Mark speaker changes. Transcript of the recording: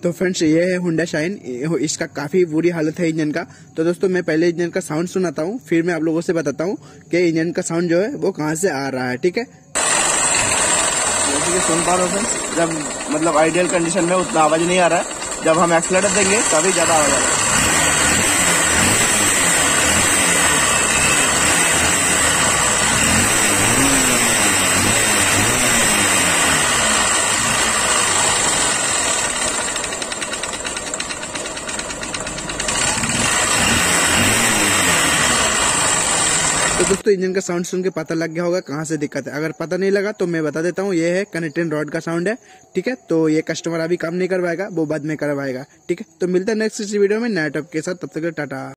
Speaker 1: तो फ्रेंड्स ये है होंडा शाइन, इसका काफी बुरी हालत है इंजन का। तो दोस्तों मैं पहले इंजन का साउंड सुनाता हूँ, फिर मैं आप लोगों से बताता हूँ कि इंजन का साउंड जो है वो कहाँ से आ रहा है। ठीक है,
Speaker 2: जैसे कि सुन पा रहे हो फ्रेंड्स, जब मतलब आइडियल कंडीशन में उतना आवाज नहीं आ रहा है, जब हम एक्सीलरेटर देंगे तभी ज्यादा आवाज आ रहा है।
Speaker 1: तो दोस्तों इंजन का साउंड सुन के पता लग गया होगा कहाँ से दिक्कत है। अगर पता नहीं लगा तो मैं बता देता हूँ, ये है कनेक्टिंग रॉड का साउंड है। ठीक है, तो ये कस्टमर अभी काम नहीं करवाएगा, वो बाद में करवाएगा। ठीक है, तो मिलता है नेक्स्ट वीडियो में नया टॉपिक के साथ, तब तक टाटा।